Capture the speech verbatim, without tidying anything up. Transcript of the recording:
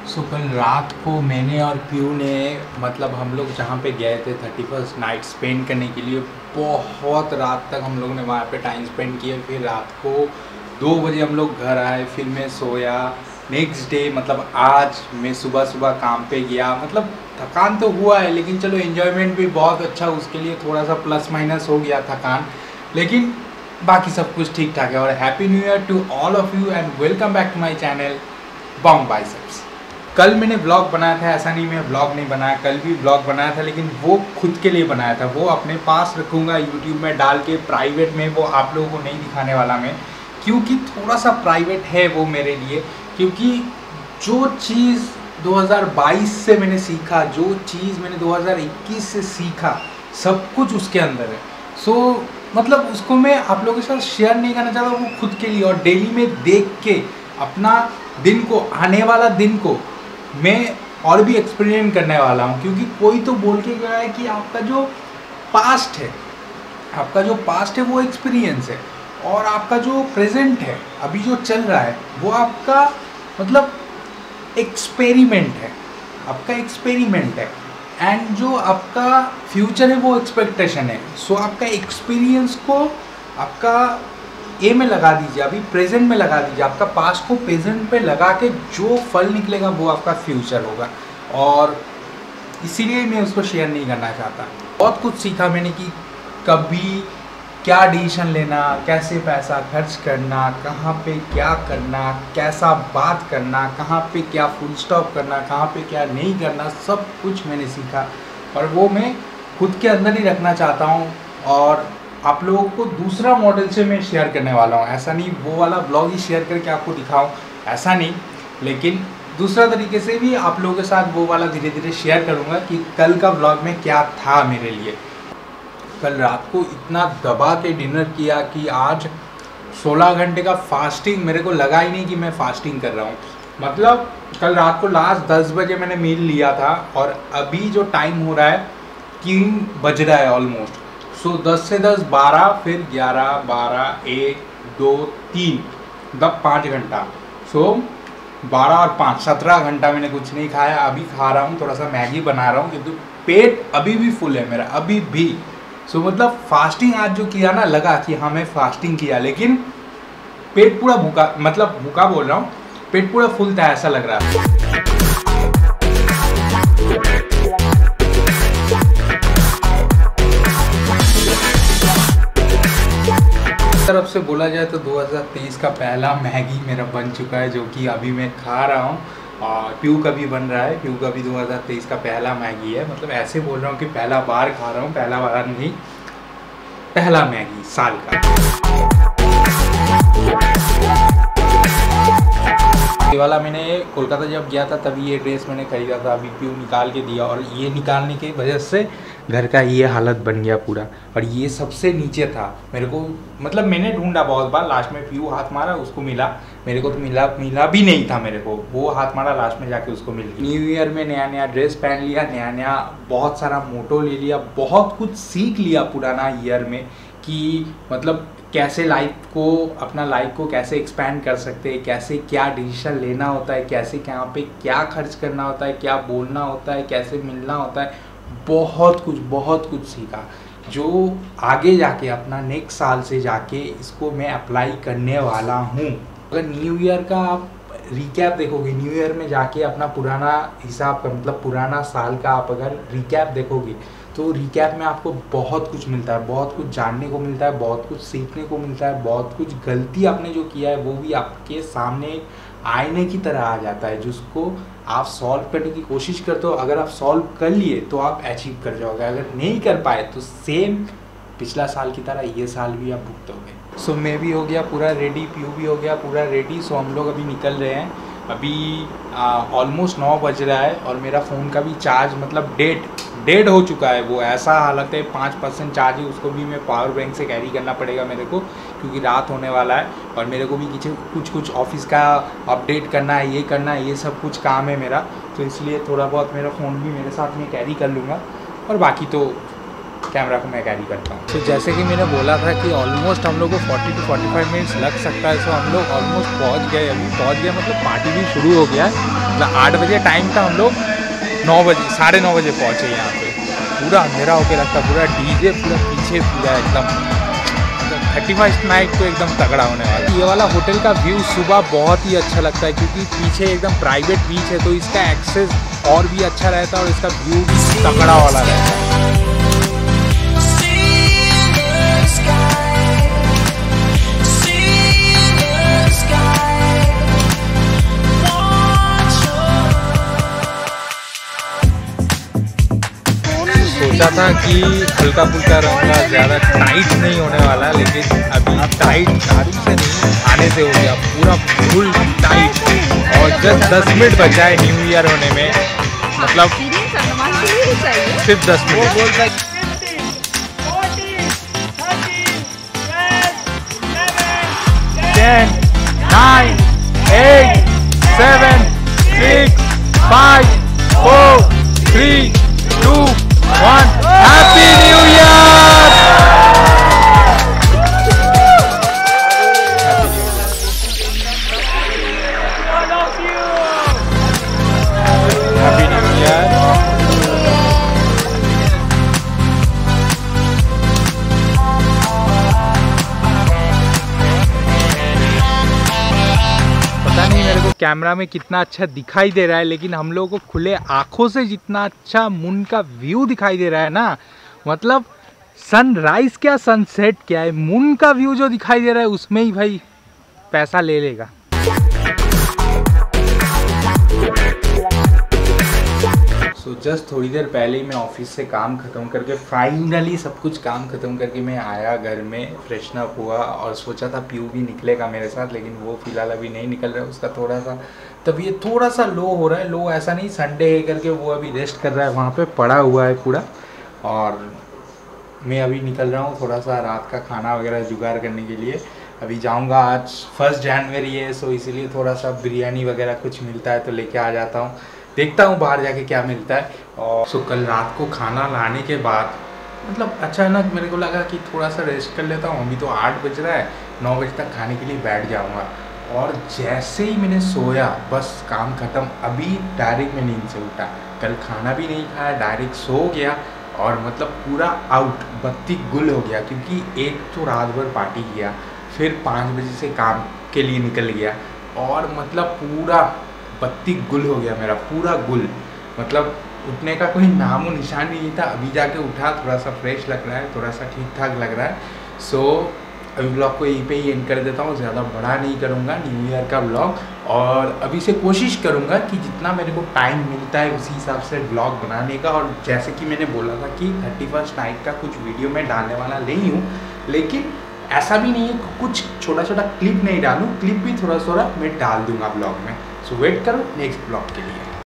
सो कल रात को मैंने और पीयू ने मतलब हम लोग जहाँ पे गए थे थर्टी फर्स्ट नाइट स्पेंड करने के लिए, बहुत रात तक हम लोग ने वहाँ पे टाइम स्पेंड किया। फिर रात को दो बजे हम लोग घर आए, फिर मैं सोया। नेक्स्ट डे मतलब आज मैं सुबह सुबह काम पे गया। मतलब थकान तो हुआ है लेकिन चलो एन्जॉयमेंट भी बहुत अच्छा, उसके लिए थोड़ा सा प्लस माइनस हो गया थकान, लेकिन बाकी सब कुछ ठीक ठाक है। और happy new year to all of you and welcome back to my channel Bong Biceps. कल मैंने व्लॉग बनाया था, ऐसा नहीं मैं व्लॉग नहीं बनाया, कल भी व्लॉग बनाया था, लेकिन वो खुद के लिए बनाया था। वो अपने पास रखूँगा यूट्यूब में डाल के प्राइवेट में, वो आप लोगों को नहीं दिखाने वाला मैं, क्योंकि थोड़ा सा प्राइवेट है वो मेरे लिए। क्योंकि जो चीज़ दो हज़ार बाईस से मैंने सीखा, जो चीज़ मैंने दो हज़ार इक्कीस से सीखा, सब कुछ उसके अंदर है। सो so, मतलब उसको मैं आप लोगों के साथ शेयर नहीं करना चाहता, वो खुद के लिए। और डेली में देख के अपना दिन को, आने वाला दिन को मैं और भी एक्सपेरिमेंट करने वाला हूँ। क्योंकि कोई तो बोल के गया है कि आपका जो पास्ट है, आपका जो पास्ट है वो एक्सपीरियंस है, और आपका जो प्रेजेंट है, अभी जो चल रहा है, वो आपका मतलब एक्सपेरिमेंट है, आपका एक्सपेरिमेंट है। एंड जो आपका फ्यूचर है वो एक्सपेक्टेशन है। सो so, आपका एक्सपीरियंस को आपका ए में लगा दीजिए, अभी प्रेजेंट में लगा दीजिए, आपका पास्ट को प्रेजेंट पे लगा के जो फल निकलेगा वो आपका फ्यूचर होगा। और इसीलिए मैं उसको शेयर नहीं करना चाहता। बहुत कुछ सीखा मैंने कि कभी क्या डिसीजन लेना, कैसे पैसा खर्च करना, कहाँ पे क्या करना, कैसा बात करना, कहाँ पे क्या फुल स्टॉप करना, कहाँ पे क्या नहीं करना, सब कुछ मैंने सीखा। और वो मैं खुद के अंदर ही रखना चाहता हूँ और आप लोगों को दूसरा मॉडल से मैं शेयर करने वाला हूँ। ऐसा नहीं वो वाला ब्लॉग ही शेयर करके आपको दिखाऊँ, ऐसा नहीं, लेकिन दूसरा तरीके से भी आप लोगों के साथ वो वाला धीरे धीरे शेयर करूँगा कि कल का ब्लॉग में क्या था मेरे लिए। कल रात को इतना दबा के डिनर किया कि आज सोलह घंटे का फास्टिंग, मेरे को लगा ही नहीं कि मैं फास्टिंग कर रहा हूँ। मतलब कल रात को लास्ट दस बजे मैंने मील लिया था और अभी जो टाइम हो रहा है तीन बज रहा है ऑलमोस्ट। सो दस से दस बारह, फिर ग्यारह बारह एक दो तीन, दब पाँच घंटा। सो बारह और पाँच सत्रह घंटा मैंने कुछ नहीं खाया। अभी खा रहा हूँ, थोड़ा सा मैगी बना रहा हूँ, क्योंकि पेट अभी भी फुल है मेरा, अभी भी। सो so, मतलब फास्टिंग आज जो किया ना, लगा कि हाँ मैं फास्टिंग किया, लेकिन पेट पूरा भूखा, मतलब भूखा बोल रहा हूँ, पेट पूरा फुल था ऐसा लग रहा है। तरफ से बोला जाए तो दो हज़ार तेईस का पहला मैगी मेरा बन चुका है, जो कि अभी मैं खा रहा हूँ। और पीयू का भी बन रहा है, पीयू का भी दो हज़ार तेईस का पहला मैगी है। मतलब ऐसे बोल रहा हूँ कि पहला बार खा रहा हूँ, पहला बार नहीं, पहला मैगी साल का। ये वाला मैंने कोलकाता जब गया था तभी ये ड्रेस मैंने खरीदा था, अभी पीयू निकाल के दिया, और ये निकालने की वजह से घर का ये हालत बन गया पूरा। और ये सबसे नीचे था मेरे को, मतलब मैंने ढूंढा बहुत बार, लास्ट में पीयू हाथ मारा, उसको मिला, मेरे को तो मिला मिला भी नहीं था मेरे को, वो हाथ मारा, लास्ट में जाके उसको मिल गया। न्यू ईयर में नया नया ड्रेस पहन लिया, नया नया बहुत सारा मोटो ले लिया, बहुत कुछ सीख लिया पुराना ईयर में कि मतलब कैसे लाइफ को, अपना लाइफ को कैसे एक्सपैंड कर सकते हैं, कैसे क्या डिसीजन लेना होता है, कैसे कहाँ पे क्या खर्च करना होता है, क्या बोलना होता है, कैसे मिलना होता है। बहुत कुछ बहुत कुछ सीखा, जो आगे जाके अपना नेक्स्ट साल से जाके इसको मैं अप्लाई करने वाला हूँ। अगर न्यू ईयर का आप रिकैप देखोगे, न्यू ईयर में जाके अपना पुराना हिसाब का, मतलब पुराना साल का आप अगर रिकैप देखोगे तो रिकैप में आपको बहुत कुछ मिलता है, बहुत कुछ जानने को मिलता है, बहुत कुछ सीखने को मिलता है, बहुत कुछ गलती आपने जो किया है वो भी आपके सामने आईने की तरह आ जाता है, जिसको आप सॉल्व करने की कोशिश करते हो। अगर आप सॉल्व कर लिए तो आप अचीव कर जाओगे, अगर नहीं कर पाए तो सेम पिछला साल की तरह ये साल भी आप भुगतोगे। सो मैं भी हो गया पूरा रेडी, पीयू भी हो गया पूरा रेडी। सो हम लोग अभी निकल रहे हैं, अभी ऑलमोस्ट नौ बज रहा है और मेरा फ़ोन का भी चार्ज मतलब डेड डेड हो चुका है। वो ऐसा हालत है, पाँच परसेंट चार्ज है, उसको भी मैं पावर बैंक से कैरी करना पड़ेगा मेरे को, क्योंकि रात होने वाला है और मेरे को भी कुछ कुछ कुछ ऑफिस का अपडेट करना है, ये करना है, ये सब कुछ काम है मेरा। तो इसलिए थोड़ा बहुत मेरा फ़ोन भी मेरे साथ में कैरी कर लूँगा, और बाकी तो कैमरा को मैं कैरी करता हूँ। तो जैसे कि मैंने बोला था कि ऑलमोस्ट हम लोग को चालीस टू पैंतालीस मिनट्स लग सकता है। सो हम लोग ऑलमोस्ट पहुँच गए, अभी पहुँच गए मतलब पार्टी भी शुरू हो गया है। मतलब आठ बजे टाइम था, हम लोग नौ बजे साढ़े नौ बजे पहुँचे यहाँ पे। पूरा अंधेरा होके रखा, पूरा डीजे पूरा पीछे पूरा एकदम थर्टी फर्स्ट नाइट तो एकदम तगड़ा होने वाला है। ये वाला होटल का व्यू सुबह बहुत ही अच्छा लगता है क्योंकि पीछे एकदम प्राइवेट बीच है, तो इसका एक्सेस और भी अच्छा रहता है और इसका व्यू भी तगड़ा वाला रहता है। सोचा था कि हल्का फुल्का रहूँगा, ज़्यादा टाइट नहीं होने वाला, लेकिन अभी टाइट दारू से नहीं खाने से हो गया पूरा फुल टाइट। और जस्ट दस मिनट बचा है न्यू ईयर होने में, मतलब सिर्फ दस मिनट। Ten nine eight seven six five four three two one happy new year. Happy new year. पता नहीं मेरे को कैमरा में कितना अच्छा दिखाई दे रहा है, लेकिन हम लोगों को खुले आंखों से जितना अच्छा मून का व्यू दिखाई दे रहा है ना, मतलब सनराइज क्या सनसेट क्या है, मून का व्यू जो दिखाई दे रहा है उसमें ही भाई पैसा ले लेगा। सो so, जस्ट थोड़ी देर पहले ही मैं ऑफिस से काम ख़त्म करके फाइनली सब कुछ काम ख़त्म करके मैं आया घर में, फ्रेशन अप हुआ और सोचा था पीयू भी निकलेगा मेरे साथ, लेकिन वो फिलहाल अभी नहीं निकल रहा है। उसका थोड़ा सा तबीयत थोड़ा सा लो हो रहा है, लो ऐसा नहीं संडे है करके वो अभी रेस्ट कर रहा है, वहाँ पे पड़ा हुआ है पूरा। और मैं अभी निकल रहा हूँ थोड़ा सा रात का खाना वगैरह जुगाड़ करने के लिए। अभी जाऊँगा, आज फर्स्ट जनवरी है, सो इसीलिए थोड़ा सा बिरयानी वगैरह कुछ मिलता है तो लेके आ जाता हूँ, देखता हूँ बाहर जाके क्या मिलता है। और सो कल रात को खाना लाने के बाद मतलब अचानक मेरे को लगा कि थोड़ा सा रेस्ट कर लेता हूँ। अभी तो आठ बज रहा है, नौ बजे तक खाने के लिए बैठ जाऊँगा। और जैसे ही मैंने सोया बस काम ख़त्म, अभी डायरेक्ट मैं नींद से उठा, कल खाना भी नहीं खाया, डायरेक्ट सो गया और मतलब पूरा आउट बत्ती गुल हो गया। क्योंकि एक तो रात भर पार्टी किया, फिर पाँच बजे से काम के लिए निकल गया और मतलब पूरा बत्ती गुल हो गया मेरा, पूरा गुल। मतलब उठने का कोई नामो निशान नहीं था। अभी जाके उठा, थोड़ा सा फ्रेश लग रहा है, थोड़ा सा ठीक ठाक लग रहा है। सो अभी ब्लॉग को यहीं पे ही एंड कर देता हूँ, ज़्यादा बड़ा नहीं करूँगा न्यू ईयर का ब्लॉग। और अभी से कोशिश करूँगा कि जितना मेरे को टाइम मिलता है उसी हिसाब से ब्लॉग बनाने का। और जैसे कि मैंने बोला था कि थर्टी फर्स्ट नाइट का कुछ वीडियो मैं डालने वाला नहीं हूँ, लेकिन ऐसा भी नहीं है कुछ छोटा छोटा क्लिप नहीं डालूँ, क्लिप भी थोड़ा थोड़ा मैं डाल दूँगा ब्लॉग में। सो वेट करो नेक्स्ट ब्लॉग के लिए।